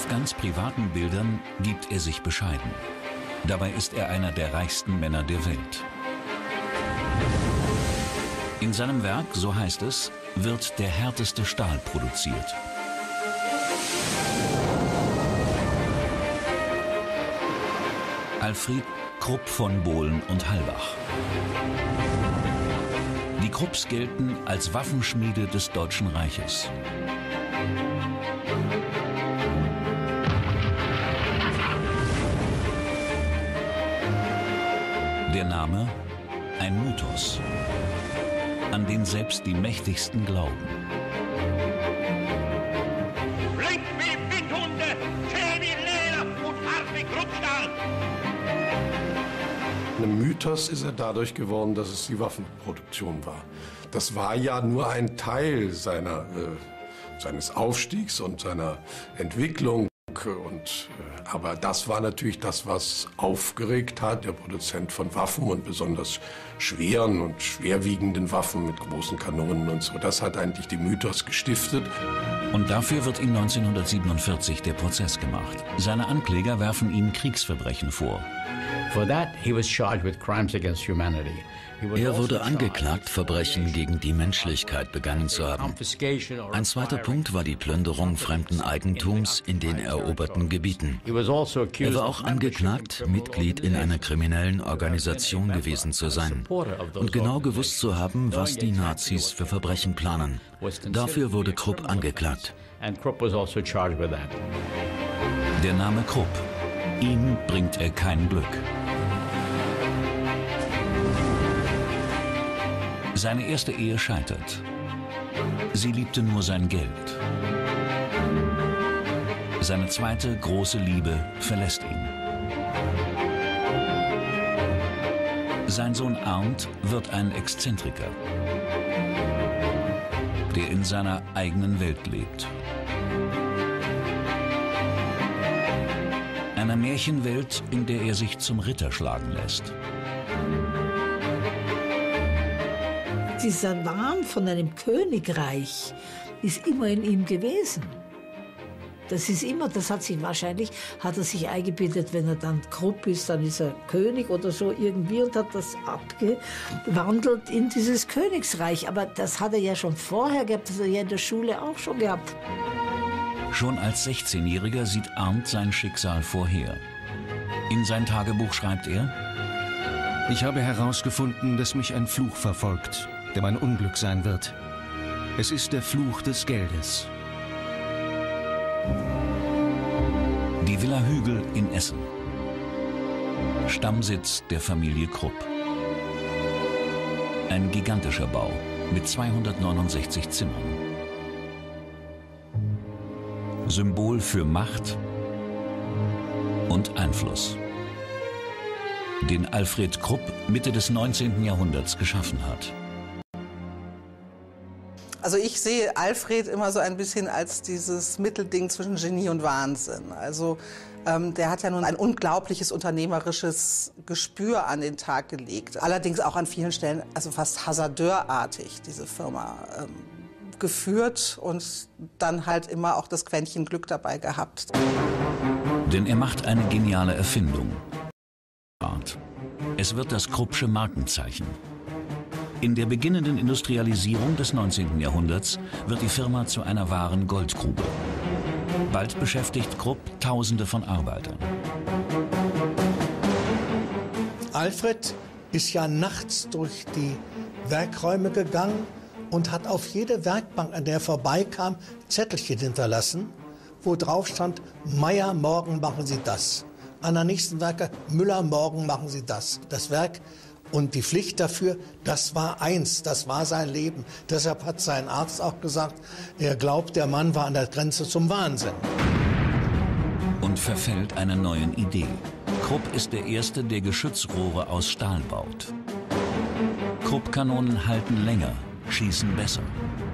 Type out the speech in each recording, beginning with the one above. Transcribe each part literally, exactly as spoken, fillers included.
Auf ganz privaten Bildern gibt er sich bescheiden. Dabei ist er einer der reichsten Männer der Welt. In seinem Werk, so heißt es, wird der härteste Stahl produziert. Alfred Krupp von Bohlen und Halbach. Die Krupps gelten als Waffenschmiede des Deutschen Reiches. Der Name ein Mythos, an den selbst die Mächtigsten glauben. Blink wie Windhunde, zäh wie Leder und hart wie Kruppstahl. Ein Mythos ist er dadurch geworden, dass es die Waffenproduktion war. Das war ja nur ein Teil seiner, äh, seines Aufstiegs und seiner Entwicklung. Und, äh, aber das war natürlich das, was aufgeregt hat. Der Produzent von Waffen und besonders schweren und schwerwiegenden Waffen mit großen Kanonen und so. Das hat eigentlich die Mythos gestiftet. Und dafür wird ihm neunzehnhundertsiebenundvierzig der Prozess gemacht. Seine Ankläger werfen ihm Kriegsverbrechen vor. Er wurde angeklagt, Verbrechen gegen die Menschlichkeit begangen zu haben. Ein zweiter Punkt war die Plünderung fremden Eigentums in den eroberten Gebieten. Er war auch angeklagt, Mitglied in einer kriminellen Organisation gewesen zu sein und genau gewusst zu haben, was die Nazis für Verbrechen planen. Dafür wurde Krupp angeklagt. Der Name Krupp. Ihm bringt er kein Glück. Seine erste Ehe scheitert. Sie liebte nur sein Geld. Seine zweite große Liebe verlässt ihn. Sein Sohn Arndt wird ein Exzentriker, der in seiner eigenen Welt lebt. Einer Märchenwelt, in der er sich zum Ritter schlagen lässt. Dieser Wahn von einem Königreich ist immer in ihm gewesen. Das ist immer, das hat sich wahrscheinlich, hat er sich eingebildet, wenn er dann Krupp ist, dann ist er König oder so irgendwie und hat das abgewandelt in dieses Königsreich. Aber das hat er ja schon vorher gehabt, das hat er ja in der Schule auch schon gehabt. Schon als sechzehnjähriger sieht Arndt sein Schicksal vorher. In sein Tagebuch schreibt er: Ich habe herausgefunden, dass mich ein Fluch verfolgt, der mein Unglück sein wird. Es ist der Fluch des Geldes. Die Villa Hügel in Essen. Stammsitz der Familie Krupp. Ein gigantischer Bau mit zweihundertneunundsechzig Zimmern. Symbol für Macht und Einfluss, den Alfred Krupp Mitte des neunzehnten Jahrhunderts geschaffen hat. Also ich sehe Alfred immer so ein bisschen als dieses Mittelding zwischen Genie und Wahnsinn. Also ähm, der hat ja nun ein unglaubliches unternehmerisches Gespür an den Tag gelegt. Allerdings auch an vielen Stellen, also fast hasardeurartig, diese Firma ähm, geführt und dann halt immer auch das Quäntchen Glück dabei gehabt. Denn er macht eine geniale Erfindung. Es wird das Kruppsche Markenzeichen. In der beginnenden Industrialisierung des neunzehnten Jahrhunderts wird die Firma zu einer wahren Goldgrube. Bald beschäftigt Krupp Tausende von Arbeitern. Alfred ist ja nachts durch die Werkräume gegangen und hat auf jede Werkbank, an der er vorbeikam, Zettelchen hinterlassen, wo drauf stand: Meier, morgen machen Sie das. An der nächsten Werke: Müller, morgen machen Sie das. Das Werk und die Pflicht dafür, das war eins, das war sein Leben. Deshalb hat sein Arzt auch gesagt, er glaubt, der Mann war an der Grenze zum Wahnsinn. Und verfällt einer neuen Idee. Krupp ist der Erste, der Geschützrohre aus Stahl baut. Krupp-Kanonen halten länger, schießen besser.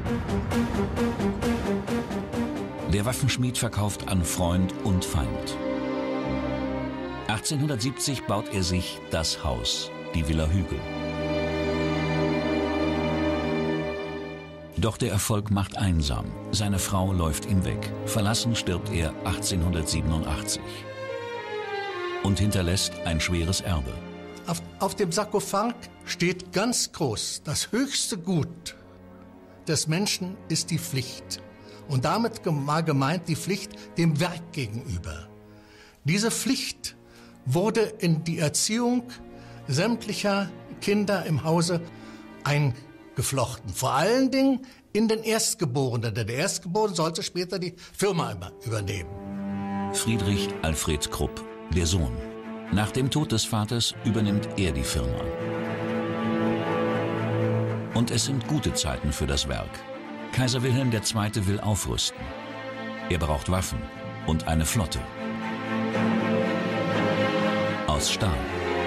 Der Waffenschmied verkauft an Freund und Feind. achtzehnhundertsiebzig baut er sich das Haus, die Villa Hügel. Doch der Erfolg macht einsam. Seine Frau läuft ihm weg. Verlassen stirbt er achtzehnhundertsiebenundachtzig und hinterlässt ein schweres Erbe. Auf, auf dem Sarkophag steht ganz groß: Das höchste Gut des Menschen ist die Pflicht. Und damit war gemeint die Pflicht dem Werk gegenüber. Diese Pflicht wurde in die Erziehung sämtlicher Kinder im Hause eingeflochten. Vor allen Dingen in den Erstgeborenen. Denn der Erstgeborene sollte später die Firma übernehmen. Friedrich Alfred Krupp, der Sohn. Nach dem Tod des Vaters übernimmt er die Firma. Und es sind gute Zeiten für das Werk. Kaiser Wilhelm der Zweite will aufrüsten. Er braucht Waffen und eine Flotte. Aus Stahl.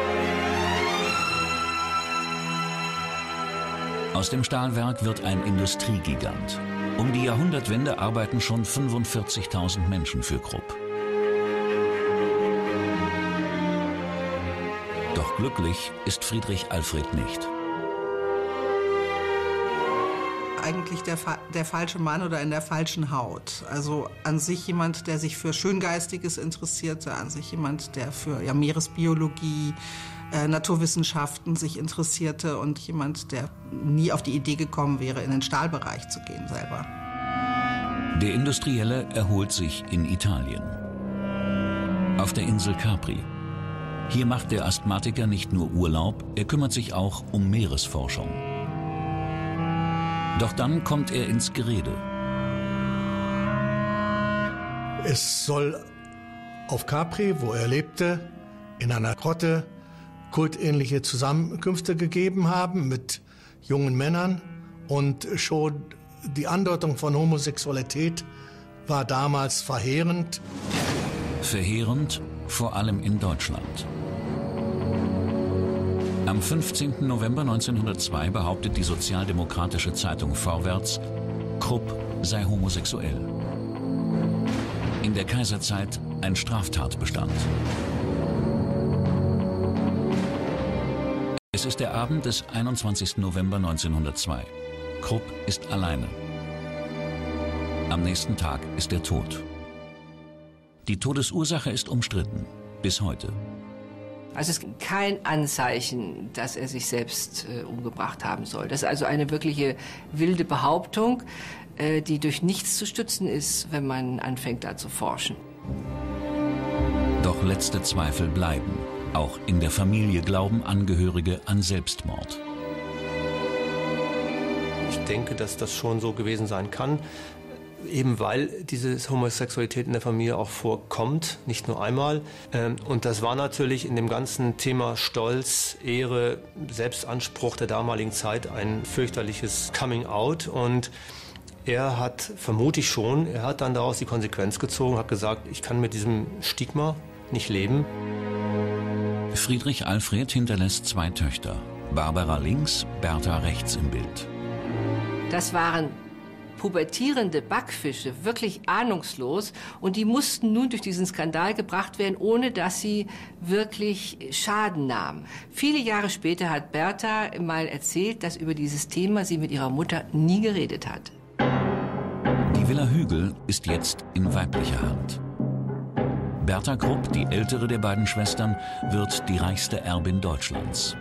Aus dem Stahlwerk wird ein Industriegigant. Um die Jahrhundertwende arbeiten schon fünfundvierzigtausend Menschen für Krupp. Doch glücklich ist Friedrich Alfred nicht. Eigentlich der, der falsche Mann oder in der falschen Haut. Also an sich jemand, der sich für Schöngeistiges interessierte, an sich jemand, der für ja, Meeresbiologie, äh, Naturwissenschaften sich interessierte und jemand, der nie auf die Idee gekommen wäre, in den Stahlbereich zu gehen selber. Der Industrielle erholt sich in Italien. Auf der Insel Capri. Hier macht der Asthmatiker nicht nur Urlaub, er kümmert sich auch um Meeresforschung. Doch dann kommt er ins Gerede. Es soll auf Capri, wo er lebte, in einer Grotte kultähnliche Zusammenkünfte gegeben haben mit jungen Männern. Und schon die Andeutung von Homosexualität war damals verheerend. Verheerend, vor allem in Deutschland. Am fünfzehnten November neunzehnhundertzwei behauptet die sozialdemokratische Zeitung Vorwärts, Krupp sei homosexuell. In der Kaiserzeit ein Straftatbestand. Es ist der Abend des einundzwanzigsten November neunzehnhundertzwei. Krupp ist alleine. Am nächsten Tag ist er tot. Die Todesursache ist umstritten, bis heute. Also es gibt kein Anzeichen, dass er sich selbst äh, umgebracht haben soll. Das ist also eine wirkliche wilde Behauptung, äh, die durch nichts zu stützen ist, wenn man anfängt, da zu forschen. Doch letzte Zweifel bleiben. Auch in der Familie glauben Angehörige an Selbstmord. Ich denke, dass das schon so gewesen sein kann. Eben weil diese Homosexualität in der Familie auch vorkommt, nicht nur einmal. Und das war natürlich in dem ganzen Thema Stolz, Ehre, Selbstanspruch der damaligen Zeit ein fürchterliches Coming-out. Und er hat, vermute ich schon, er hat dann daraus die Konsequenz gezogen, hat gesagt, ich kann mit diesem Stigma nicht leben. Friedrich Alfred hinterlässt zwei Töchter. Barbara links, Bertha rechts im Bild. Das waren pubertierende Backfische, wirklich ahnungslos. Und die mussten nun durch diesen Skandal gebracht werden, ohne dass sie wirklich Schaden nahmen. Viele Jahre später hat Bertha mal erzählt, dass über dieses Thema sie mit ihrer Mutter nie geredet hat. Die Villa Hügel ist jetzt in weiblicher Hand. Bertha Krupp, die ältere der beiden Schwestern, wird die reichste Erbin Deutschlands.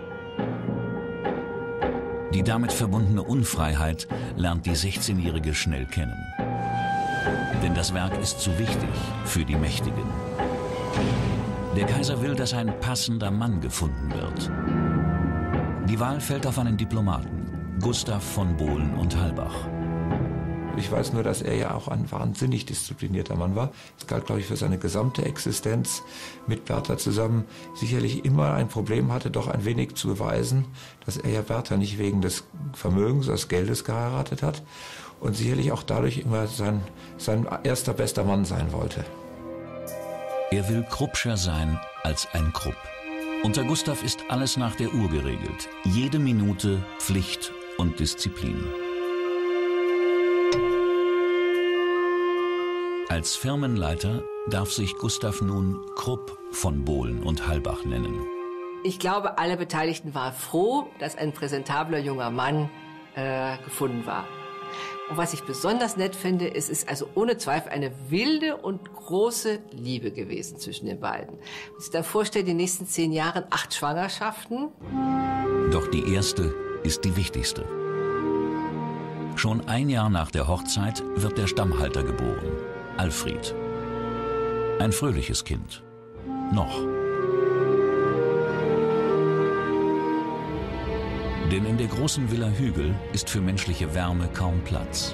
Die damit verbundene Unfreiheit lernt die sechzehnjährige schnell kennen. Denn das Werk ist zu wichtig für die Mächtigen. Der Kaiser will, dass ein passender Mann gefunden wird. Die Wahl fällt auf einen Diplomaten, Gustav von Bohlen und Halbach. Ich weiß nur, dass er ja auch ein wahnsinnig disziplinierter Mann war. Es galt, glaube ich, für seine gesamte Existenz mit Bertha zusammen sicherlich immer ein Problem hatte, doch ein wenig zu beweisen, dass er ja Bertha nicht wegen des Vermögens, des Geldes geheiratet hat und sicherlich auch dadurch immer sein, sein erster bester Mann sein wollte. Er will Kruppscher sein als ein Krupp. Unter Gustav ist alles nach der Uhr geregelt. Jede Minute Pflicht und Disziplin. Als Firmenleiter darf sich Gustav nun Krupp von Bohlen und Halbach nennen. Ich glaube, alle Beteiligten waren froh, dass ein präsentabler junger Mann äh, gefunden war. Und was ich besonders nett finde, es ist also ohne Zweifel eine wilde und große Liebe gewesen zwischen den beiden. Wenn man sich dann vorstellt, die nächsten zehn Jahre acht Schwangerschaften. Doch die erste ist die wichtigste. Schon ein Jahr nach der Hochzeit wird der Stammhalter geboren, Alfried. Ein fröhliches Kind. Noch. Denn in der großen Villa Hügel ist für menschliche Wärme kaum Platz.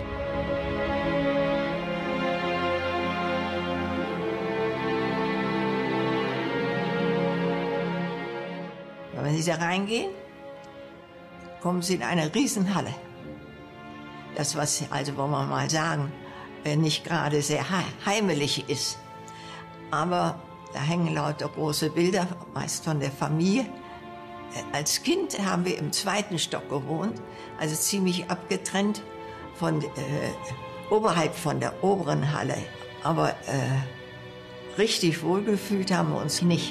Wenn Sie da reingehen, kommen Sie in eine Riesenhalle. Das, was, also wollen wir mal sagen, nicht gerade sehr heimelig ist. Aber da hängen lauter große Bilder, meist von der Familie. Als Kind haben wir im zweiten Stock gewohnt, also ziemlich abgetrennt von, äh, oberhalb von der oberen Halle. Aber äh, richtig wohlgefühlt haben wir uns nicht.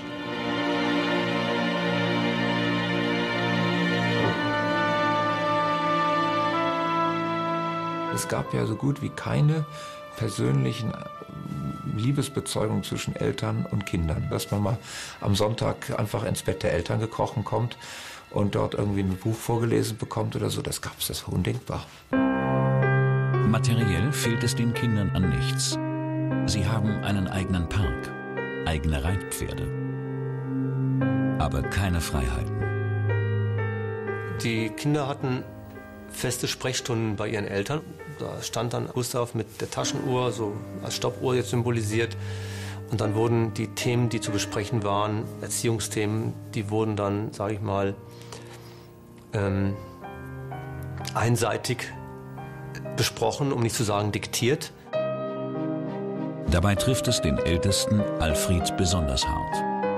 Es gab ja so gut wie keine persönlichen Liebesbezeugungen zwischen Eltern und Kindern. Dass man mal am Sonntag einfach ins Bett der Eltern gekrochen kommt und dort irgendwie ein Buch vorgelesen bekommt oder so, das gab es, das war undenkbar. Materiell fehlt es den Kindern an nichts. Sie haben einen eigenen Park, eigene Reitpferde, aber keine Freiheiten. Die Kinder hatten feste Sprechstunden bei ihren Eltern. Da stand dann Gustav mit der Taschenuhr, so als Stoppuhr jetzt symbolisiert. Und dann wurden die Themen, die zu besprechen waren, Erziehungsthemen, die wurden dann, sage ich mal, ähm, einseitig besprochen, um nicht zu sagen diktiert. Dabei trifft es den Ältesten, Alfried, besonders hart.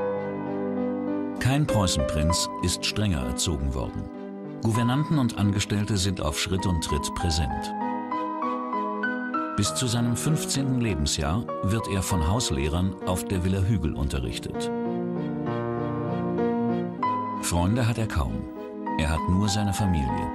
Kein Preußenprinz ist strenger erzogen worden. Gouvernanten und Angestellte sind auf Schritt und Tritt präsent. Bis zu seinem fünfzehnten Lebensjahr wird er von Hauslehrern auf der Villa Hügel unterrichtet. Freunde hat er kaum. Er hat nur seine Familie.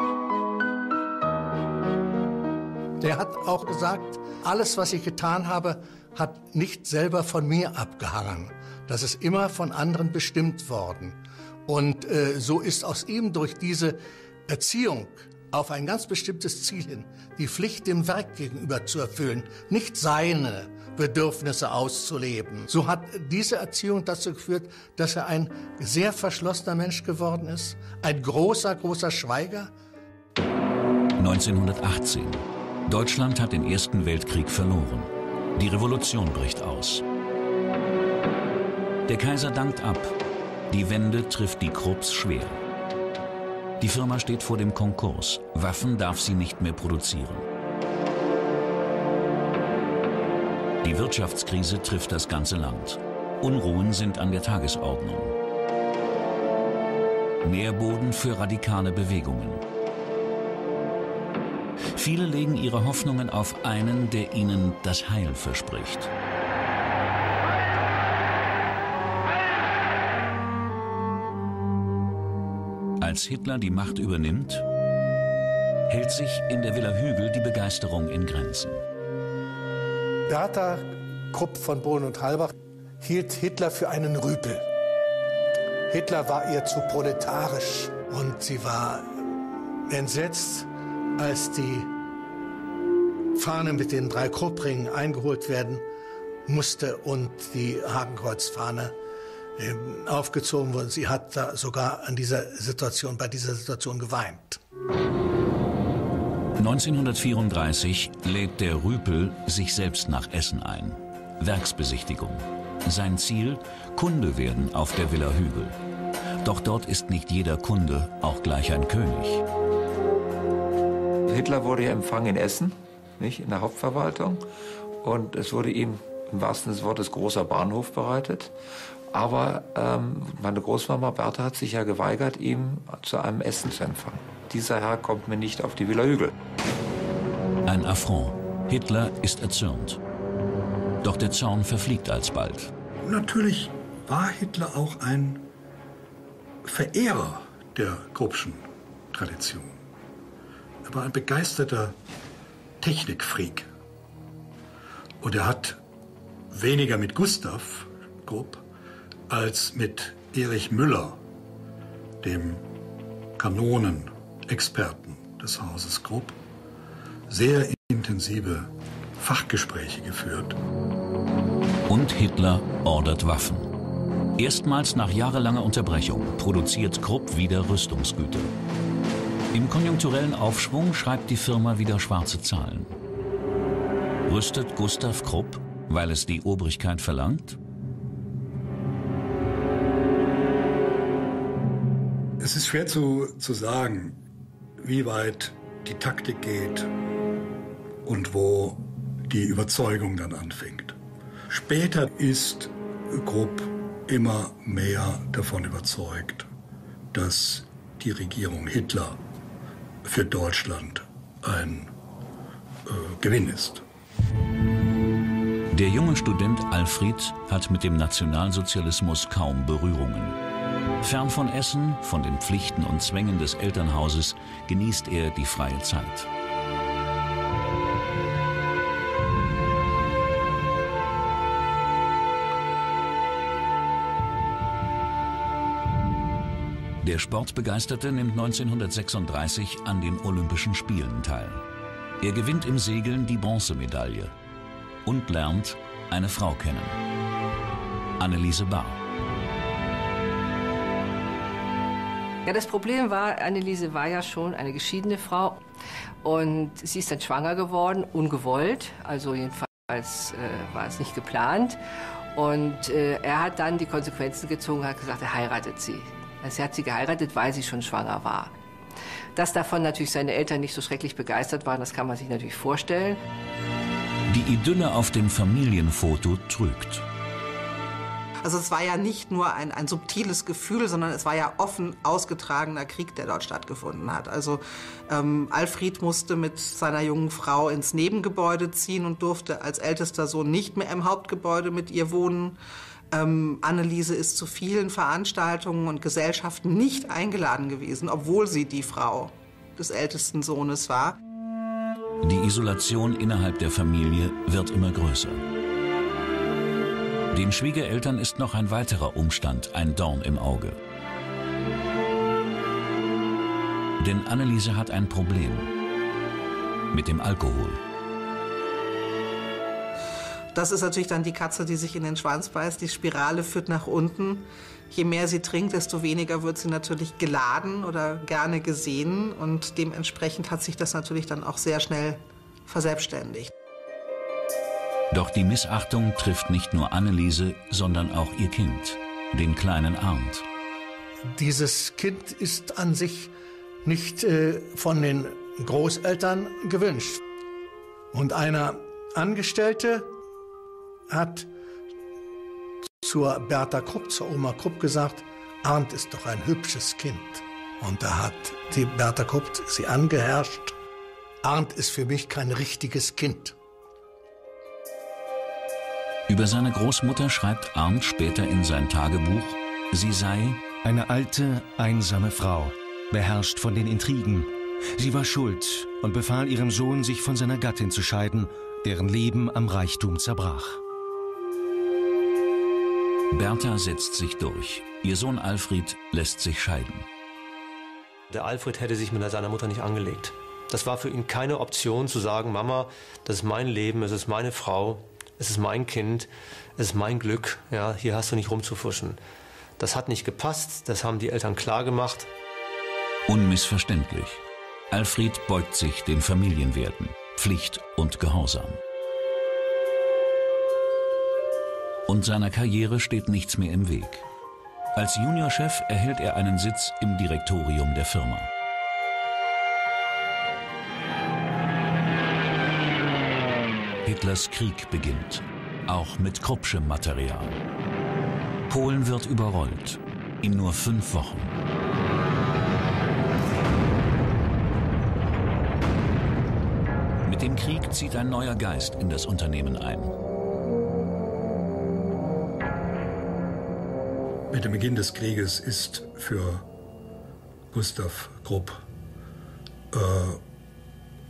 Der hat auch gesagt, alles, was ich getan habe, hat nicht selber von mir abgehangen. Das ist immer von anderen bestimmt worden. Und äh, so ist aus ihm durch diese Erziehung auf ein ganz bestimmtes Ziel hin, die Pflicht dem Werk gegenüber zu erfüllen, nicht seine Bedürfnisse auszuleben. So hat diese Erziehung dazu geführt, dass er ein sehr verschlossener Mensch geworden ist, ein großer, großer Schweiger. neunzehnhundertachtzehn. Deutschland hat den Ersten Weltkrieg verloren. Die Revolution bricht aus. Der Kaiser dankt ab. Die Wende trifft die Krupps schwer. Die Firma steht vor dem Konkurs. Waffen darf sie nicht mehr produzieren. Die Wirtschaftskrise trifft das ganze Land. Unruhen sind an der Tagesordnung. Nährboden für radikale Bewegungen. Viele legen ihre Hoffnungen auf einen, der ihnen das Heil verspricht. Als Hitler die Macht übernimmt, hält sich in der Villa Hügel die Begeisterung in Grenzen. Bertha Krupp von Bohlen und Halbach hielt Hitler für einen Rüpel. Hitler war ihr zu proletarisch und sie war entsetzt, als die Fahne mit den drei Kruppringen eingeholt werden musste und die Hakenkreuzfahne aufgezogen wurde. Sie hat da sogar an dieser Situation, bei dieser Situation geweint. neunzehnhundertvierunddreißig lädt der Rüpel sich selbst nach Essen ein. Werksbesichtigung. Sein Ziel: Kunde werden auf der Villa Hügel. Doch dort ist nicht jeder Kunde auch gleich ein König. Hitler wurde ja empfangen in Essen, nicht, in der Hauptverwaltung. Und es wurde ihm im wahrsten Sinne des Wortes großer Bahnhof bereitet. Aber ähm, meine Großmama Bertha hat sich ja geweigert, ihn zu einem Essen zu empfangen. Dieser Herr kommt mir nicht auf die Villa Hügel. Ein Affront. Hitler ist erzürnt. Doch der Zorn verfliegt alsbald. Natürlich war Hitler auch ein Verehrer der Kruppschen Tradition. er war ein begeisterter Technikfreak. Und er hat weniger mit Gustav Krupp als mit Erich Müller, dem Kanonenexperten des Hauses Krupp, sehr intensive Fachgespräche geführt. Und Hitler ordert Waffen. Erstmals nach jahrelanger Unterbrechung produziert Krupp wieder Rüstungsgüter. Im konjunkturellen Aufschwung schreibt die Firma wieder schwarze Zahlen. Rüstet Gustav Krupp, weil es die Obrigkeit verlangt? Es ist schwer zu, zu sagen, wie weit die Taktik geht und wo die Überzeugung dann anfängt. Später ist Krupp immer mehr davon überzeugt, dass die Regierung Hitler für Deutschland ein äh, Gewinn ist. Der junge Student Alfred hat mit dem Nationalsozialismus kaum Berührungen. Fern von Essen, von den Pflichten und Zwängen des Elternhauses, genießt er die freie Zeit. Der Sportbegeisterte nimmt neunzehnhundertsechsunddreißig an den Olympischen Spielen teil. Er gewinnt im Segeln die Bronzemedaille und lernt eine Frau kennen. Anneliese Bahr. Ja, das Problem war, Anneliese war ja schon eine geschiedene Frau und sie ist dann schwanger geworden, ungewollt, also jedenfalls äh, war es nicht geplant. Und äh, er hat dann die Konsequenzen gezogen und hat gesagt, er heiratet sie. Also er hat sie geheiratet, weil sie schon schwanger war. Dass davon natürlich seine Eltern nicht so schrecklich begeistert waren, das kann man sich natürlich vorstellen. Die Idylle auf dem Familienfoto trügt. Also es war ja nicht nur ein, ein subtiles Gefühl, sondern es war ja offen ausgetragener Krieg, der dort stattgefunden hat. Also ähm, Alfred musste mit seiner jungen Frau ins Nebengebäude ziehen und durfte als ältester Sohn nicht mehr im Hauptgebäude mit ihr wohnen. Ähm, Anneliese ist zu vielen Veranstaltungen und Gesellschaften nicht eingeladen gewesen, obwohl sie die Frau des ältesten Sohnes war. Die Isolation innerhalb der Familie wird immer größer. Den Schwiegereltern ist noch ein weiterer Umstand ein Dorn im Auge. Denn Anneliese hat ein Problem mit dem Alkohol. Das ist natürlich dann die Katze, die sich in den Schwanz beißt. Die Spirale führt nach unten. Je mehr sie trinkt, desto weniger wird sie natürlich geladen oder gerne gesehen. Und dementsprechend hat sich das natürlich dann auch sehr schnell verselbstständigt. Doch die Missachtung trifft nicht nur Anneliese, sondern auch ihr Kind, den kleinen Arndt. Dieses Kind ist an sich nicht äh, von den Großeltern gewünscht. Und eine Angestellte hat zur Bertha Krupp, zur Oma Krupp gesagt, Arndt ist doch ein hübsches Kind. Und da hat die Bertha Krupp sie angeherrscht, Arndt ist für mich kein richtiges Kind. Über seine Großmutter schreibt Arndt später in sein Tagebuch, sie sei eine alte, einsame Frau, beherrscht von den Intrigen. Sie war schuld und befahl ihrem Sohn, sich von seiner Gattin zu scheiden, deren Leben am Reichtum zerbrach. Bertha setzt sich durch. Ihr Sohn Alfred lässt sich scheiden. Der Alfred hätte sich mit seiner Mutter nicht angelegt. Das war für ihn keine Option zu sagen, Mama, das ist mein Leben, es ist meine Frau, es ist mein Kind, es ist mein Glück, ja, hier hast du nicht rumzufuschen. Das hat nicht gepasst, das haben die Eltern klar gemacht. Unmissverständlich. Alfred beugt sich den Familienwerten, Pflicht und Gehorsam. Und seiner Karriere steht nichts mehr im Weg. Als Juniorchef erhält er einen Sitz im Direktorium der Firma. Hitlers Krieg beginnt, auch mit Kruppschem Material. Polen wird überrollt, in nur fünf Wochen. Mit dem Krieg zieht ein neuer Geist in das Unternehmen ein. Mit dem Beginn des Krieges ist für Gustav Krupp äh,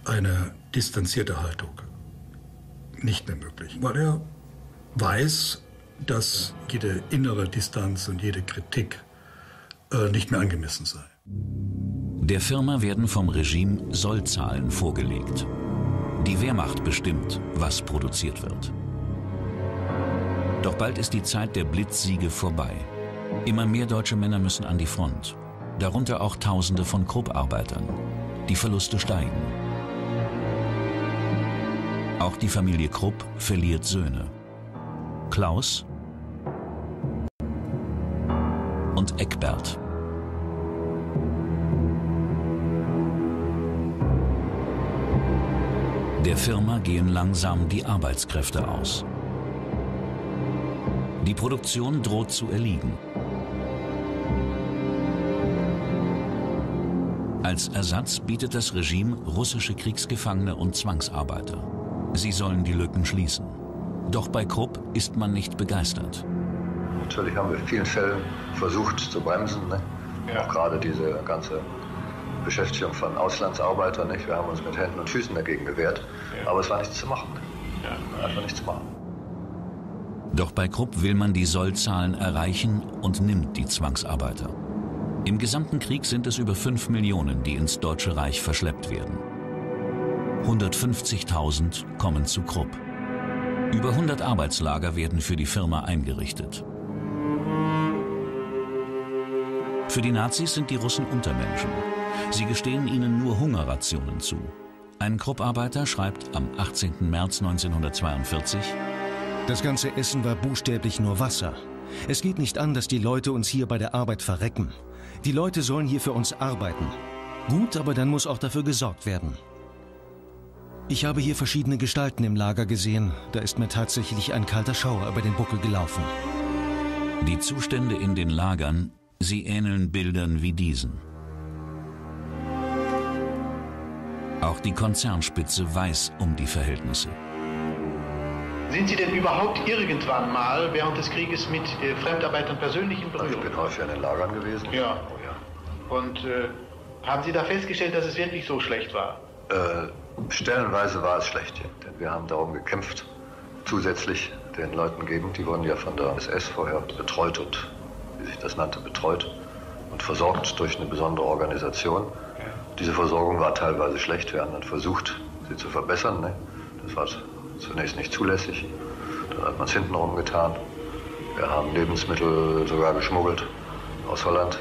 eine distanzierte Haltung nicht mehr möglich, weil er weiß, dass jede innere Distanz und jede Kritik äh, nicht mehr angemessen sei. Der Firma werden vom Regime Sollzahlen vorgelegt. Die Wehrmacht bestimmt, was produziert wird. Doch bald ist die Zeit der Blitzsiege vorbei. Immer mehr deutsche Männer müssen an die Front. Darunter auch Tausende von Krupp-Arbeitern. Die Verluste steigen. Auch die Familie Krupp verliert Söhne. Klaus und Eckbert. Der Firma gehen langsam die Arbeitskräfte aus. Die Produktion droht zu erliegen. Als Ersatz bietet das Regime russische Kriegsgefangene und Zwangsarbeiter. Sie sollen die Lücken schließen. Doch bei Krupp ist man nicht begeistert. Natürlich haben wir in vielen Fällen versucht zu bremsen, ne? Ja. Auch gerade diese ganze Beschäftigung von Auslandsarbeitern, nicht? Wir haben uns mit Händen und Füßen dagegen gewehrt, ja. Aber es war nichts zu machen. Ja. Einfach nichts zu machen. Doch bei Krupp will man die Sollzahlen erreichen und nimmt die Zwangsarbeiter. Im gesamten Krieg sind es über fünf Millionen, die ins Deutsche Reich verschleppt werden. hundertfünfzigtausend kommen zu Krupp. Über hundert Arbeitslager werden für die Firma eingerichtet. Für die Nazis sind die Russen Untermenschen. Sie gestehen ihnen nur Hungerrationen zu. Ein Krupp-Arbeiter schreibt am achtzehnten März neunzehnhundertzweiundvierzig: Das ganze Essen war buchstäblich nur Wasser. Es geht nicht an, dass die Leute uns hier bei der Arbeit verrecken. Die Leute sollen hier für uns arbeiten. Gut, aber dann muss auch dafür gesorgt werden. Ich habe hier verschiedene Gestalten im Lager gesehen. Da ist mir tatsächlich ein kalter Schauer über den Buckel gelaufen. Die Zustände in den Lagern, sie ähneln Bildern wie diesen. Auch die Konzernspitze weiß um die Verhältnisse. Sind Sie denn überhaupt irgendwann mal während des Krieges mit äh, Fremdarbeitern persönlich in Berührung? Ich bin häufig in den Lagern gewesen. Ja. Oh, ja. Und äh, haben Sie da festgestellt, dass es wirklich so schlecht war? Äh, stellenweise war es schlecht, ja. Denn wir haben darum gekämpft, zusätzlich den Leuten geben, die wurden ja von der S S vorher betreut und, wie sich das nannte, betreut und versorgt durch eine besondere Organisation. Ja. Diese Versorgung war teilweise schlecht. Wir haben dann versucht, sie zu verbessern. Ne? Das war zunächst nicht zulässig. Dann hat man es hintenrum getan. Wir haben Lebensmittel sogar geschmuggelt aus Holland.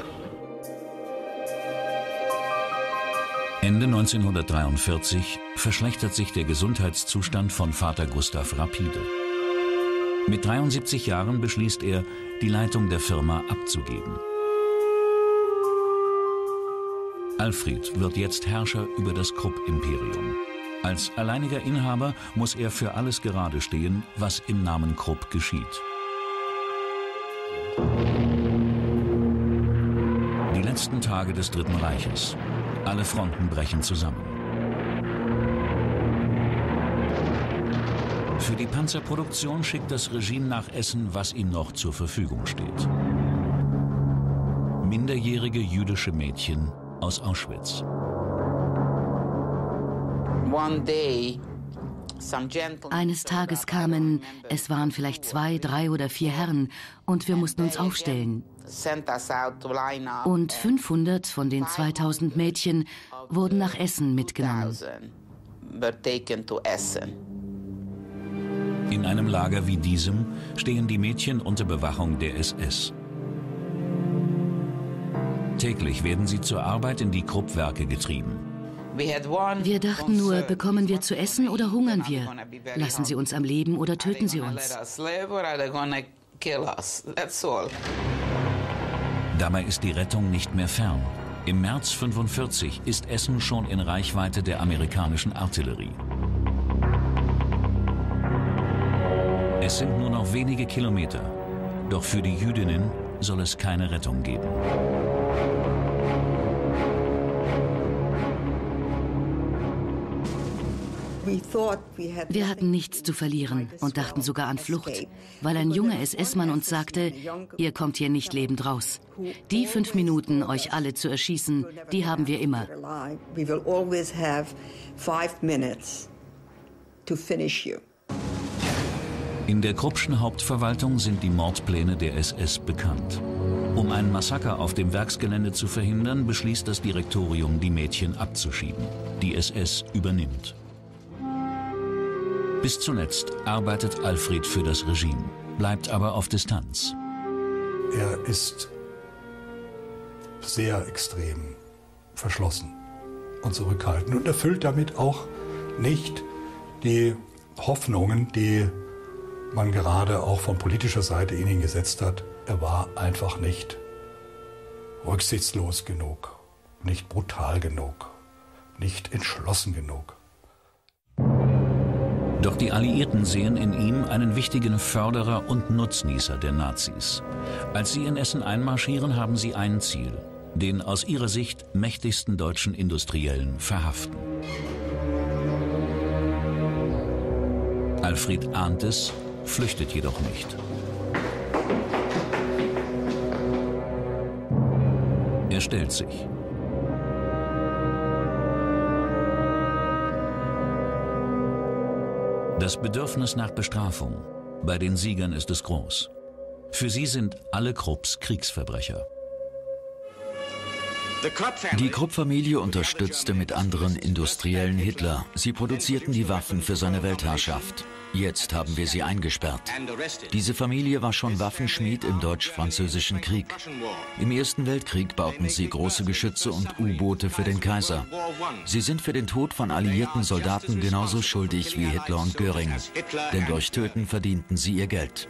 Ende neunzehnhundertdreiundvierzig verschlechtert sich der Gesundheitszustand von Vater Gustav rapide. Mit dreiundsiebzig Jahren beschließt er, die Leitung der Firma abzugeben. Alfred wird jetzt Herrscher über das Krupp-Imperium. Als alleiniger Inhaber muss er für alles gerade stehen, was im Namen Krupp geschieht. Die letzten Tage des Dritten Reiches. Alle Fronten brechen zusammen. Für die Panzerproduktion schickt das Regime nach Essen, was ihm noch zur Verfügung steht. Minderjährige jüdische Mädchen aus Auschwitz. Eines Tages kamen, es waren vielleicht zwei, drei oder vier Herren, und wir mussten uns aufstellen. Und fünfhundert von den zweitausend Mädchen wurden nach Essen mitgenommen. In einem Lager wie diesem stehen die Mädchen unter Bewachung der S S. Täglich werden sie zur Arbeit in die Krupp-Werke getrieben. Wir dachten nur, bekommen wir zu essen oder hungern wir? Lassen Sie uns am Leben oder töten Sie uns? Dabei ist die Rettung nicht mehr fern. Im März fünfundvierzig ist Essen schon in Reichweite der amerikanischen Artillerie. Es sind nur noch wenige Kilometer. Doch für die Jüdinnen soll es keine Rettung geben. Wir hatten nichts zu verlieren und dachten sogar an Flucht, weil ein junger S S-Mann uns sagte, ihr kommt hier nicht lebend raus. Die fünf Minuten, euch alle zu erschießen, die haben wir immer. In der Kruppschen Hauptverwaltung sind die Mordpläne der S S bekannt. Um ein Massaker auf dem Werksgelände zu verhindern, beschließt das Direktorium, die Mädchen abzuschieben. Die S S übernimmt. Bis zuletzt arbeitet Alfred für das Regime, bleibt aber auf Distanz. Er ist sehr extrem verschlossen und zurückhaltend und erfüllt damit auch nicht die Hoffnungen, die man gerade auch von politischer Seite in ihn gesetzt hat. Er war einfach nicht rücksichtslos genug, nicht brutal genug, nicht entschlossen genug. Doch die Alliierten sehen in ihm einen wichtigen Förderer und Nutznießer der Nazis. Als sie in Essen einmarschieren, haben sie ein Ziel: den aus ihrer Sicht mächtigsten deutschen Industriellen verhaften. Alfred ahnt es, flüchtet jedoch nicht. Er stellt sich. Das Bedürfnis nach Bestrafung. Bei den Siegern ist es groß. Für sie sind alle Krupps Kriegsverbrecher. Die Krupp-Familie unterstützte mit anderen Industriellen Hitler. Sie produzierten die Waffen für seine Weltherrschaft. Jetzt haben wir sie eingesperrt. Diese Familie war schon Waffenschmied im Deutsch-Französischen Krieg. Im Ersten Weltkrieg bauten sie große Geschütze und U-Boote für den Kaiser. Sie sind für den Tod von alliierten Soldaten genauso schuldig wie Hitler und Göring. Denn durch Töten verdienten sie ihr Geld.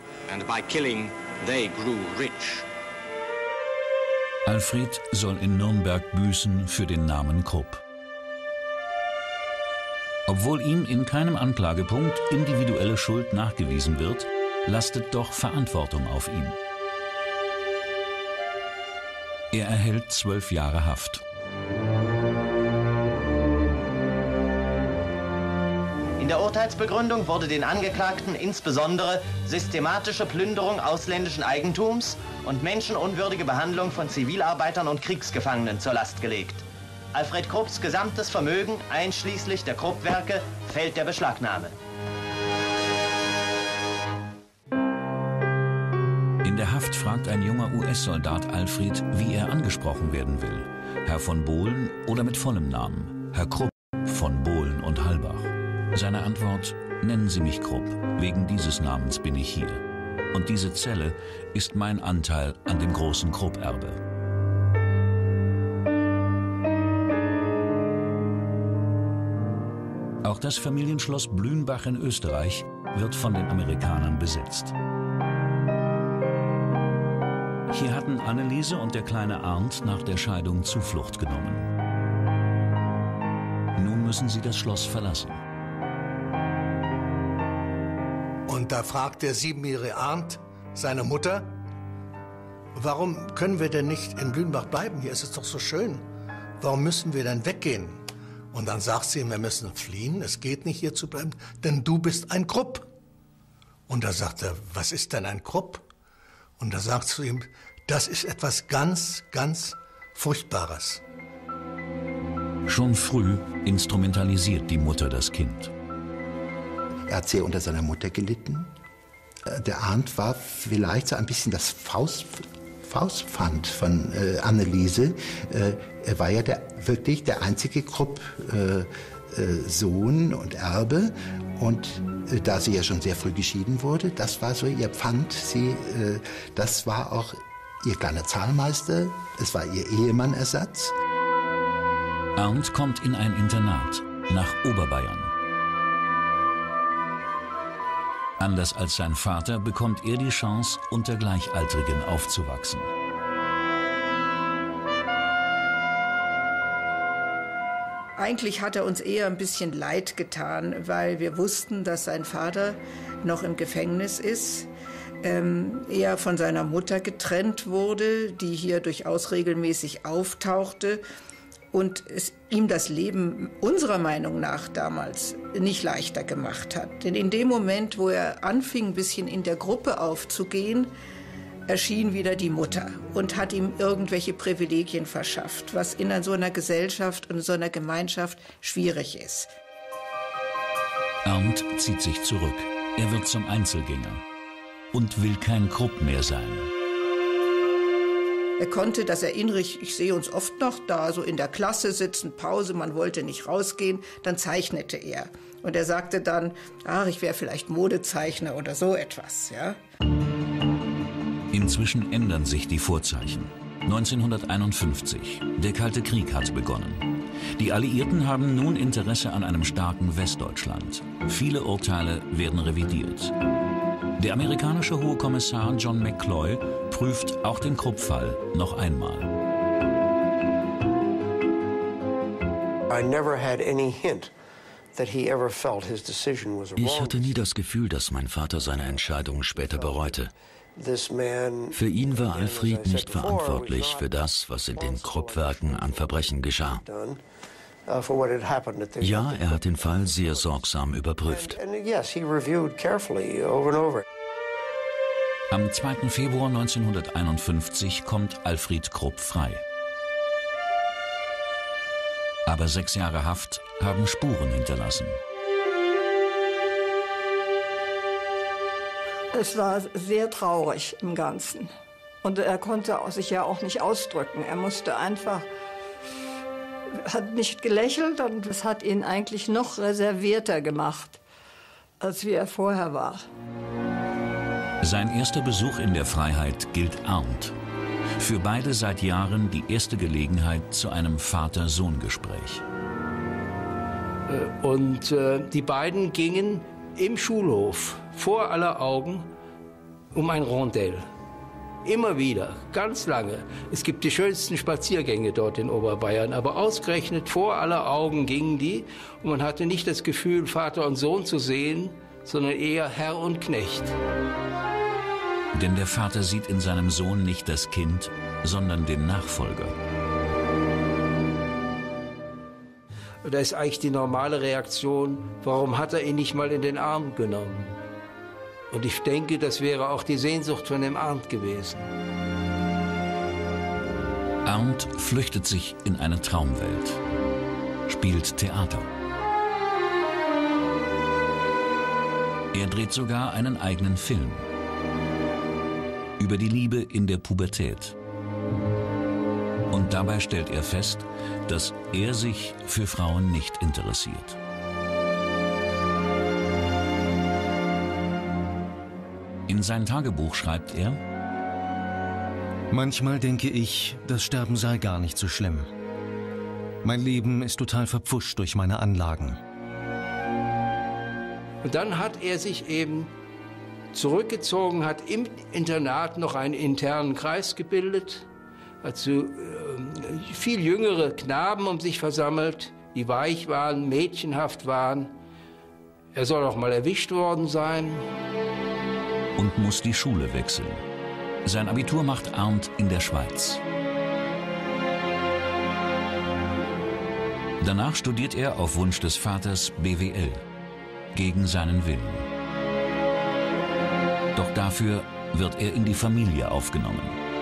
Alfred soll in Nürnberg büßen für den Namen Krupp. Obwohl ihm in keinem Anklagepunkt individuelle Schuld nachgewiesen wird, lastet doch Verantwortung auf ihm. Er erhält zwölf Jahre Haft. In der Urteilsbegründung wurde den Angeklagten insbesondere systematische Plünderung ausländischen Eigentums und menschenunwürdige Behandlung von Zivilarbeitern und Kriegsgefangenen zur Last gelegt. Alfred Krupps gesamtes Vermögen, einschließlich der Krupp-Werke, fällt der Beschlagnahme. In der Haft fragt ein junger U S-Soldat Alfred, wie er angesprochen werden will. Herr von Bohlen oder mit vollem Namen? Herr Krupp von Bohlen und Halbach. Seine Antwort: Nennen Sie mich Krupp. Wegen dieses Namens bin ich hier. Und diese Zelle ist mein Anteil an dem großen Krupp-Erbe. Auch das Familienschloss Blühnbach in Österreich wird von den Amerikanern besetzt. Hier hatten Anneliese und der kleine Arndt nach der Scheidung Zuflucht genommen. Nun müssen sie das Schloss verlassen. Und da fragt der siebenjährige Arndt seine Mutter: Warum können wir denn nicht in Blühnbach bleiben? Hier ist es doch so schön. Warum müssen wir denn weggehen? Und dann sagt sie ihm, wir müssen fliehen, es geht nicht hier zu bleiben, denn du bist ein Krupp. Und da sagt er, was ist denn ein Krupp? Und da sagt sie ihm, das ist etwas ganz, ganz Furchtbares. Schon früh instrumentalisiert die Mutter das Kind. Er hat sehr unter seiner Mutter gelitten. Der Arndt war vielleicht so ein bisschen das Faust, Faustpfand von äh, Anneliese. Äh, er war ja der, wirklich der einzige Krupp-Sohn äh, äh, und Erbe. Und äh, da sie ja schon sehr früh geschieden wurde, das war so ihr Pfand. Sie, äh, das war auch ihr kleiner Zahlmeister, es war ihr Ehemannersatz. Arndt kommt in ein Internat nach Oberbayern. Anders als sein Vater bekommt er die Chance, unter Gleichaltrigen aufzuwachsen. Eigentlich hat er uns eher ein bisschen leid getan, weil wir wussten, dass sein Vater noch im Gefängnis ist. Ähm, er von seiner Mutter getrennt wurde, die hier durchaus regelmäßig auftauchte. und es ihm das Leben unserer Meinung nach damals nicht leichter gemacht hat. Denn in dem Moment, wo er anfing, ein bisschen in der Gruppe aufzugehen, erschien wieder die Mutter und hat ihm irgendwelche Privilegien verschafft, was in so einer Gesellschaft und so einer Gemeinschaft schwierig ist. Arndt zieht sich zurück. Er wird zum Einzelgänger und will kein Krupp mehr sein. Er konnte, das erinnere ich, ich sehe uns oft noch da, so in der Klasse sitzen, Pause, man wollte nicht rausgehen, dann zeichnete er. Und er sagte dann, ach, ich wäre vielleicht Modezeichner oder so etwas, ja. Inzwischen ändern sich die Vorzeichen. neunzehnhunderteinundfünfzig. Der Kalte Krieg hat begonnen. Die Alliierten haben nun Interesse an einem starken Westdeutschland. Viele Urteile werden revidiert. Der amerikanische Hohe Kommissar John McCloy prüft auch den Krupp-Fall noch einmal. Ich hatte nie das Gefühl, dass mein Vater seine Entscheidung später bereute. Für ihn war Alfred nicht verantwortlich für das, was in den Krupp-Werken an Verbrechen geschah. Ja, er hat den Fall sehr sorgsam überprüft. Am zweiten Februar neunzehnhunderteinundfünfzig kommt Alfred Krupp frei. Aber sechs Jahre Haft haben Spuren hinterlassen. Es war sehr traurig im Ganzen. Und er konnte sich ja auch nicht ausdrücken. Er musste einfach, hat nicht gelächelt und das hat ihn eigentlich noch reservierter gemacht, als wie er vorher war. Sein erster Besuch in der Freiheit gilt Arndt. Für beide seit Jahren die erste Gelegenheit zu einem Vater-Sohn-Gespräch. Und äh, die beiden gingen im Schulhof vor aller Augen um ein Rondell. Immer wieder, ganz lange. Es gibt die schönsten Spaziergänge dort in Oberbayern, aber ausgerechnet vor aller Augen gingen die und man hatte nicht das Gefühl, Vater und Sohn zu sehen, sondern eher Herr und Knecht. Denn der Vater sieht in seinem Sohn nicht das Kind, sondern den Nachfolger. Da ist eigentlich die normale Reaktion, warum hat er ihn nicht mal in den Arm genommen? Und ich denke, das wäre auch die Sehnsucht von dem Arndt gewesen. Arndt flüchtet sich in eine Traumwelt, spielt Theater. Er dreht sogar einen eigenen Film über die Liebe in der Pubertät. Und dabei stellt er fest, dass er sich für Frauen nicht interessiert. In sein Tagebuch schreibt er: Manchmal denke ich, das Sterben sei gar nicht so schlimm. Mein Leben ist total verpfuscht durch meine Anlagen. Und dann hat er sich eben zurückgezogen, hat im Internat noch einen internen Kreis gebildet, hat so äh, viel jüngere Knaben um sich versammelt, die weich waren, mädchenhaft waren. Er soll auch mal erwischt worden sein. Und muss die Schule wechseln. Sein Abitur macht Arndt in der Schweiz. Danach studiert er auf Wunsch des Vaters B W L, gegen seinen Willen. Doch dafür wird er in die Familie aufgenommen.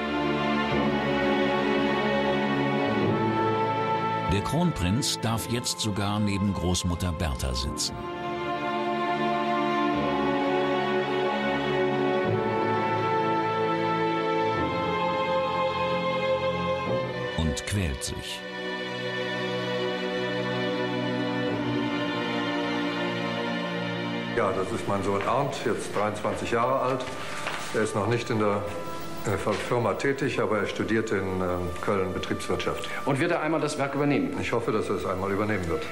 Der Kronprinz darf jetzt sogar neben Großmutter Bertha sitzen. Und quält sich. Ja, das ist mein Sohn Arndt, jetzt dreiundzwanzig Jahre alt. Er ist noch nicht in der Firma tätig, aber er studiert in Köln Betriebswirtschaft. Und wird er einmal das Werk übernehmen? Ich hoffe, dass er es einmal übernehmen wird.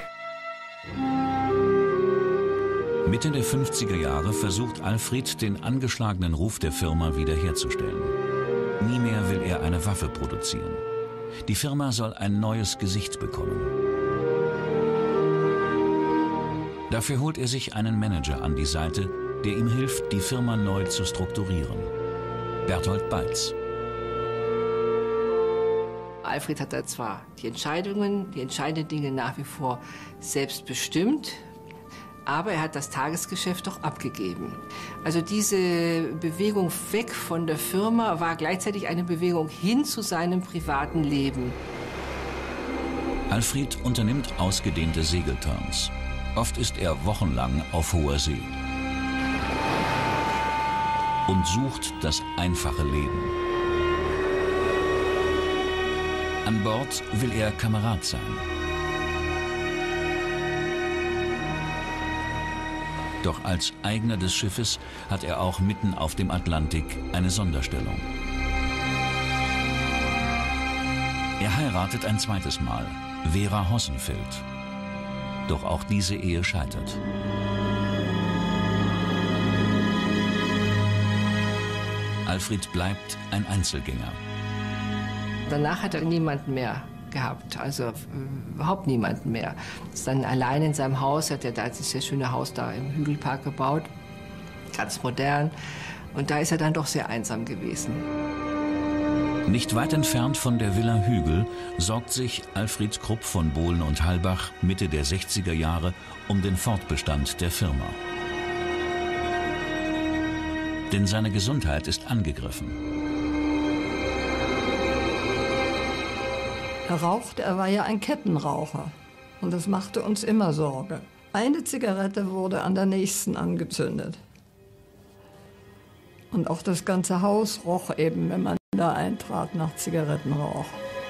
Mitte der fünfziger Jahre versucht Alfred, den angeschlagenen Ruf der Firma wiederherzustellen. Nie mehr will er eine Waffe produzieren. Die Firma soll ein neues Gesicht bekommen. Dafür holt er sich einen Manager an die Seite, der ihm hilft, die Firma neu zu strukturieren. Berthold Balz. Alfred hat da zwar die Entscheidungen, die entscheidenden Dinge nach wie vor selbst bestimmt, aber er hat das Tagesgeschäft doch abgegeben. Also diese Bewegung weg von der Firma war gleichzeitig eine Bewegung hin zu seinem privaten Leben. Alfred unternimmt ausgedehnte Segelturns. Oft ist er wochenlang auf hoher See und sucht das einfache Leben. An Bord will er Kamerad sein. Doch als Eigner des Schiffes hat er auch mitten auf dem Atlantik eine Sonderstellung. Er heiratet ein zweites Mal, Vera Hossenfeld. Doch auch diese Ehe scheitert. Alfred bleibt ein Einzelgänger. Danach hat er niemanden mehr gehabt, also äh, überhaupt niemanden mehr. Ist dann allein in seinem Haus, hat er da dieses sehr schöne Haus da im Hügelpark gebaut, ganz modern. Und da ist er dann doch sehr einsam gewesen. Nicht weit entfernt von der Villa Hügel sorgt sich Alfred Krupp von Bohlen und Halbach Mitte der sechziger Jahre um den Fortbestand der Firma. Denn seine Gesundheit ist angegriffen. Er rauchte, er war ja ein Kettenraucher. Und das machte uns immer Sorge. Eine Zigarette wurde an der nächsten angezündet. Und auch das ganze Haus roch eben, wenn man da eintrat, nach Zigarettenrauch.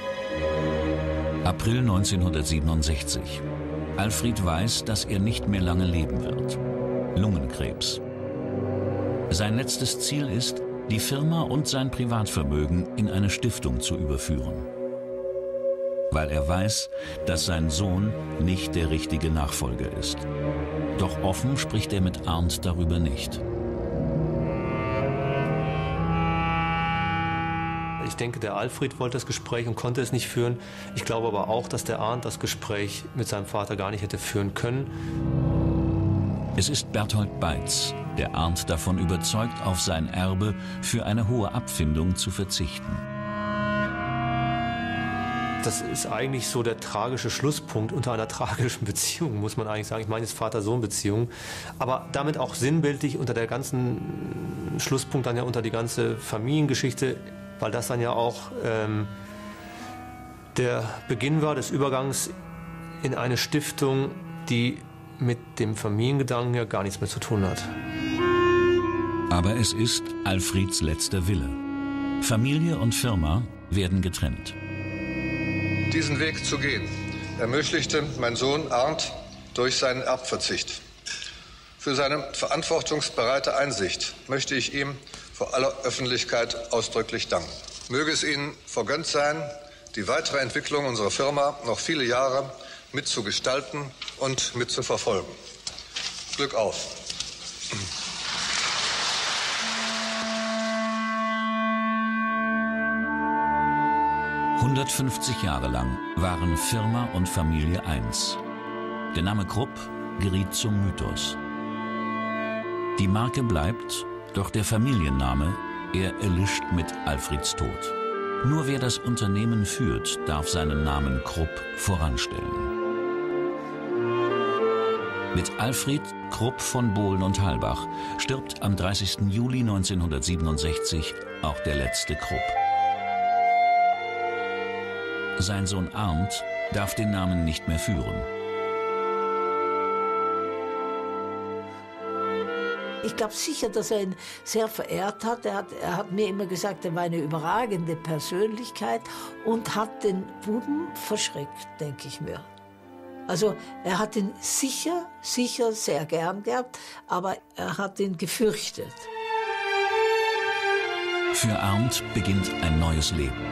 April neunzehnhundertsiebenundsechzig. Alfred weiß, dass er nicht mehr lange leben wird. Lungenkrebs. Sein letztes Ziel ist, die Firma und sein Privatvermögen in eine Stiftung zu überführen. Weil er weiß, dass sein Sohn nicht der richtige Nachfolger ist. Doch offen spricht er mit Arndt darüber nicht. Ich denke, der Alfred wollte das Gespräch und konnte es nicht führen. Ich glaube aber auch, dass der Arndt das Gespräch mit seinem Vater gar nicht hätte führen können. Es ist Berthold Beitz, der Arndt davon überzeugt, auf sein Erbe für eine hohe Abfindung zu verzichten. Das ist eigentlich so der tragische Schlusspunkt unter einer tragischen Beziehung, muss man eigentlich sagen. Ich meine jetzt Vater-Sohn-Beziehung, aber damit auch sinnbildlich unter der ganzen Schlusspunkt dann ja unter die ganze Familiengeschichte, weil das dann ja auch ähm, der Beginn war des Übergangs in eine Stiftung, die mit dem Familiengedanken ja gar nichts mehr zu tun hat. Aber es ist Alfreds letzter Wille. Familie und Firma werden getrennt. Diesen Weg zu gehen, ermöglichte mein Sohn Arndt durch seinen Erbverzicht. Für seine verantwortungsbereite Einsicht möchte ich ihm vor aller Öffentlichkeit ausdrücklich danken. Möge es Ihnen vergönnt sein, die weitere Entwicklung unserer Firma noch viele Jahre mitzugestalten und mitzuverfolgen. Glück auf! hundertfünfzig Jahre lang waren Firma und Familie eins. Der Name Krupp geriet zum Mythos. Die Marke bleibt, doch der Familienname, er erlischt mit Alfreds Tod. Nur wer das Unternehmen führt, darf seinen Namen Krupp voranstellen. Mit Alfred Krupp von Bohlen und Halbach stirbt am dreißigsten Juli neunzehnhundertsiebenundsechzig auch der letzte Krupp. Sein Sohn Arndt darf den Namen nicht mehr führen. Ich glaube sicher, dass er ihn sehr verehrt hat. Er, hat. er hat mir immer gesagt, er war eine überragende Persönlichkeit und hat den Buben verschreckt, denke ich mir. Also er hat ihn sicher, sicher sehr gern gehabt, aber er hat ihn gefürchtet. Für Arndt beginnt ein neues Leben.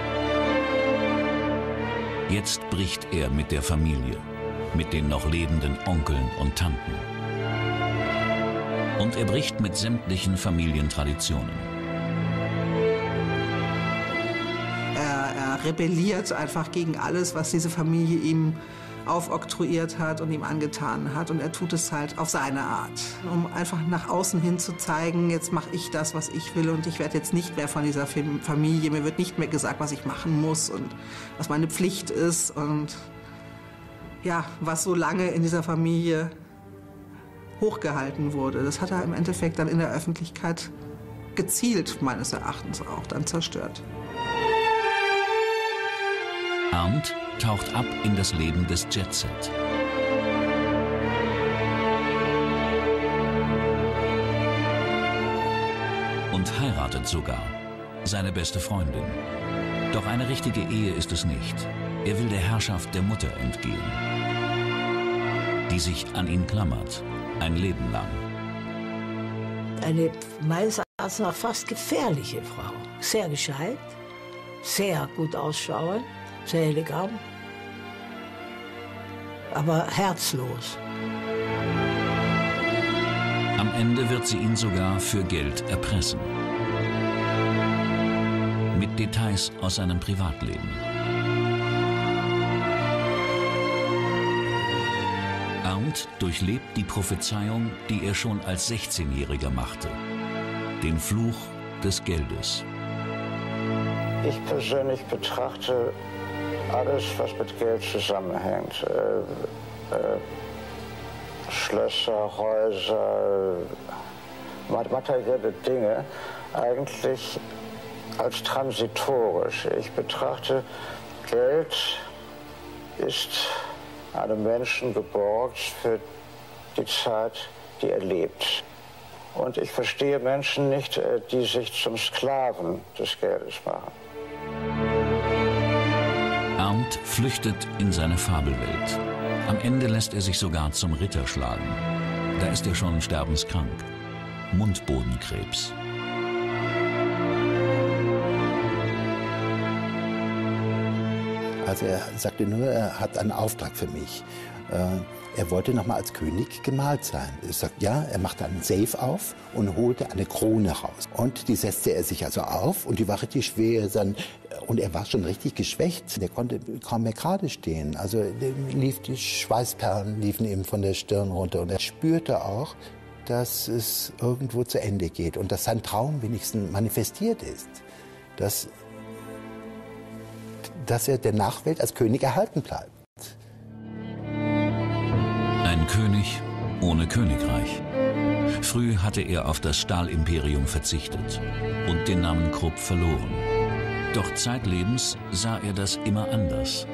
Jetzt bricht er mit der Familie, mit den noch lebenden Onkeln und Tanten. Und er bricht mit sämtlichen Familientraditionen. Er, er rebelliert einfach gegen alles, was diese Familie ihm aufoktroyiert hat und ihm angetan hat. Und er tut es halt auf seine Art, um einfach nach außen hin zu zeigen, jetzt mache ich das, was ich will und ich werde jetzt nicht mehr von dieser Familie, mir wird nicht mehr gesagt, was ich machen muss und was meine Pflicht ist und ja, was so lange in dieser Familie hochgehalten wurde. Das hat er im Endeffekt dann in der Öffentlichkeit gezielt, meines Erachtens auch, dann zerstört. Arndt taucht ab in das Leben des Jet-Set. Und heiratet sogar seine beste Freundin. Doch eine richtige Ehe ist es nicht. Er will der Herrschaft der Mutter entgehen, die sich an ihn klammert, ein Leben lang. Eine meines Erachtens nach fast gefährliche Frau. Sehr gescheit, sehr gut ausschauend, sehr elegant, aber herzlos. Am Ende wird sie ihn sogar für Geld erpressen. Mit Details aus seinem Privatleben. Arndt durchlebt die Prophezeiung, die er schon als sechzehnjähriger machte. Den Fluch des Geldes. Ich persönlich betrachte alles, was mit Geld zusammenhängt. Äh, äh, Schlösser, Häuser, materielle Dinge, eigentlich als transitorisch. Ich betrachte, Geld ist einem Menschen geborgt für die Zeit, die er lebt. Und ich verstehe Menschen nicht, die sich zum Sklaven des Geldes machen. Arndt flüchtet in seine Fabelwelt. Am Ende lässt er sich sogar zum Ritter schlagen. Da ist er schon sterbenskrank. Mundbodenkrebs. Also er sagte nur, er hat einen Auftrag für mich. Er wollte noch mal als König gemalt sein. Er sagt, ja, er machte einen Safe auf und holte eine Krone raus. Und die setzte er sich also auf und die war richtig schwer. Und er war schon richtig geschwächt. Der konnte kaum mehr gerade stehen. Also lief die Schweißperlen liefen ihm von der Stirn runter. Und er spürte auch, dass es irgendwo zu Ende geht und dass sein Traum wenigstens manifestiert ist. Dass, dass er der Nachwelt als König erhalten bleibt. Ein König ohne Königreich. Früh hatte er auf das Stahlimperium verzichtet und den Namen Krupp verloren. Doch zeitlebens sah er das immer anders.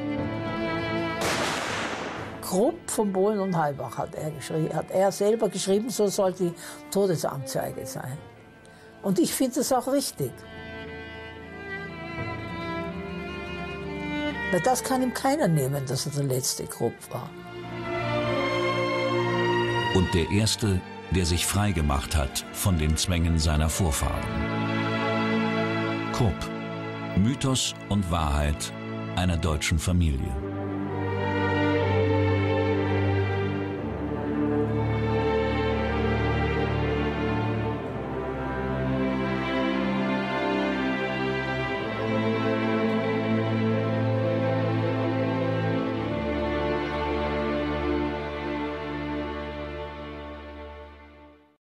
Krupp von Bohlen und Halbach hat er, geschrieben, hat er selber geschrieben, so soll die Todesanzeige sein. Und ich finde es auch richtig. Weil das kann ihm keiner nehmen, dass er der letzte Krupp war. Und der Erste, der sich frei gemacht hat von den Zwängen seiner Vorfahren. Krupp, Mythos und Wahrheit einer deutschen Familie.